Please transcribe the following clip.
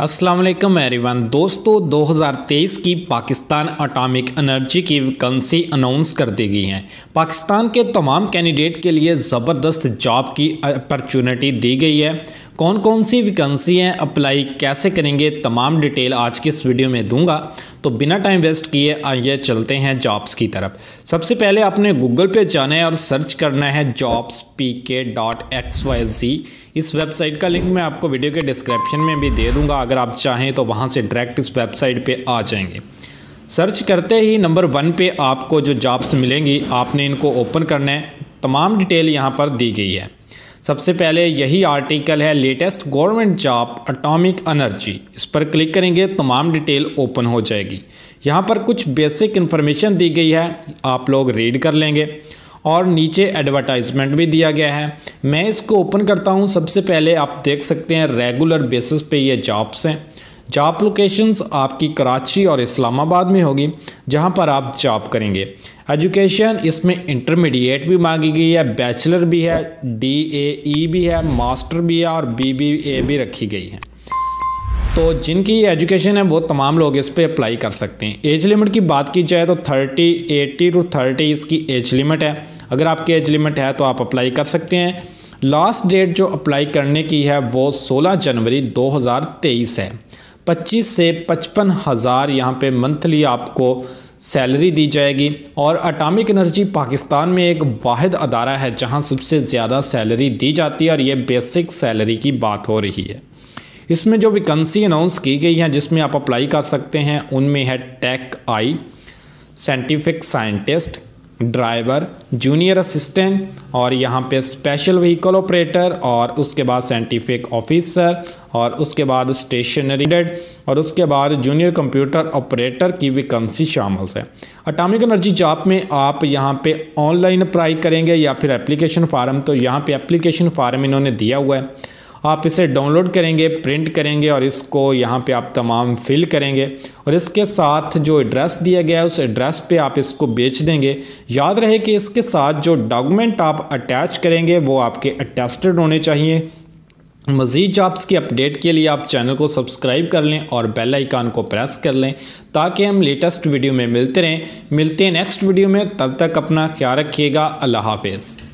अस्सलाम वालेकुम एवरीवन। दोस्तों 2023 की पाकिस्तान एटॉमिक एनर्जी की वैकेंसी अनाउंस कर दी गई हैं। पाकिस्तान के तमाम कैंडिडेट के लिए ज़बरदस्त जॉब की अपॉर्चुनिटी दी गई है। कौन कौन सी वैकेंसी हैं, अप्लाई कैसे करेंगे, तमाम डिटेल आज की इस वीडियो में दूंगा। तो बिना टाइम वेस्ट किए आइए चलते हैं जॉब्स की तरफ। सबसे पहले आपने गूगल पे जाना है और सर्च करना है jobspk.xyz। इस वेबसाइट का लिंक मैं आपको वीडियो के डिस्क्रिप्शन में भी दे दूंगा, अगर आप चाहें तो वहां से डायरेक्ट इस वेबसाइट पे आ जाएंगे। सर्च करते ही नंबर 1 पे आपको जो जॉब्स मिलेंगी आपने इनको ओपन करना है। तमाम डिटेल यहाँ पर दी गई है। सबसे पहले यही आर्टिकल है, latest government job atomic energy. इस पर क्लिक करेंगे, तमाम डिटेल ओपन हो जाएगी। यहाँ पर कुछ बेसिक इन्फॉर्मेशन दी गई है, आप लोग रीड कर लेंगे और नीचे एडवर्टाइजमेंट भी दिया गया है। मैं इसको ओपन करता हूँ। सबसे पहले आप देख सकते हैं रेगुलर बेसिस पे ये जॉब्स हैं। जॉब लोकेशंस आपकी कराची और इस्लामाबाद में होगी, जहां पर आप जॉब करेंगे। एजुकेशन इसमें इंटरमीडिएट भी मांगी गई है, बैचलर भी है, DAE भी है, मास्टर भी है और BBA भी रखी गई है। तो जिनकी एजुकेशन है वो तमाम लोग इस पे अप्लाई कर सकते हैं। एज लिमिट की बात की जाए तो 80 to 30 इसकी एज लिमिट है। अगर आपकी एज लिमिट है तो आप अप्लाई कर सकते हैं। लास्ट डेट जो अप्लाई करने की है वो 16 जनवरी 2023 है। 25 से 55 हज़ार यहाँ पे मंथली आपको सैलरी दी जाएगी। और एटॉमिक एनर्जी पाकिस्तान में एक वाहिद अदारा है जहाँ सबसे ज़्यादा सैलरी दी जाती है और ये बेसिक सैलरी की बात हो रही है। इसमें जो वैकेंसी अनाउंस की गई है जिसमें आप अप्लाई कर सकते हैं उनमें है tech I, scientific scientist, driver, junior assistant और यहाँ पे स्पेशल व्हीकल ऑपरेटर और उसके बाद साइंटिफिक ऑफिसर और उसके बाद स्टेशनरी और उसके बाद जूनियर कंप्यूटर ऑपरेटर की वैकेंसी शामिल है। एटॉमिक एनर्जी जॉब में आप यहाँ पे ऑनलाइन अप्लाई करेंगे या फिर एप्लीकेशन फार्म, तो यहाँ पे एप्लीकेशन फार्म इन्होंने दिया हुआ है। आप इसे डाउनलोड करेंगे, प्रिंट करेंगे और इसको यहाँ पे आप तमाम फिल करेंगे और इसके साथ जो एड्रेस दिया गया है उस एड्रेस पे आप इसको बेच देंगे। याद रहे कि इसके साथ जो डॉक्यूमेंट आप अटैच करेंगे वो आपके अटेस्टेड होने चाहिए। मज़ीद जॉब्स की अपडेट के लिए आप चैनल को सब्सक्राइब कर लें और बेल आइकन को प्रेस कर लें ताकि हम लेटेस्ट वीडियो में मिलते रहें। मिलते हैं नेक्स्ट वीडियो में, तब तक अपना ख्याल रखिएगा। अल्लाह हाफिज़।